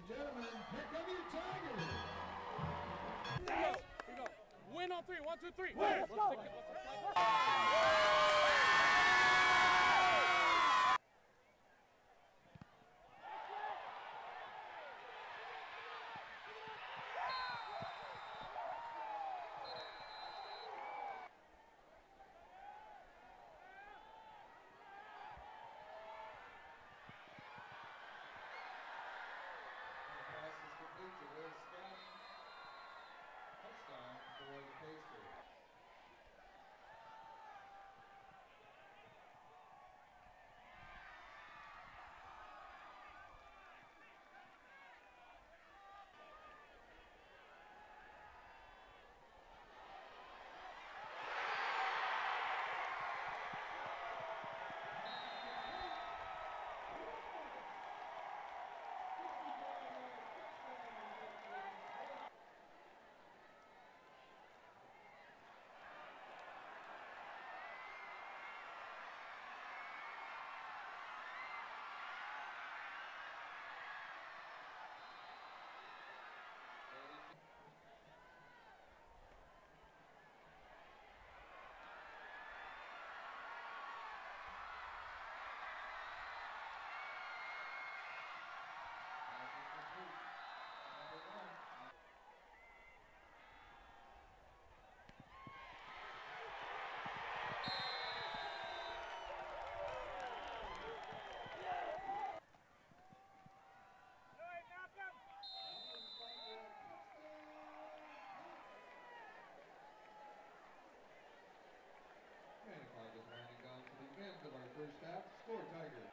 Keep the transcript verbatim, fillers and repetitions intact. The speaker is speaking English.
and gentlemen, here come your Tigers. Here we go. Here we go. Win on three. One, two, three. Win. Let's go. Let's take it. Let's Touchdown for the Pacers. And the clock is winding down to the end of our first half. Score, Tigers.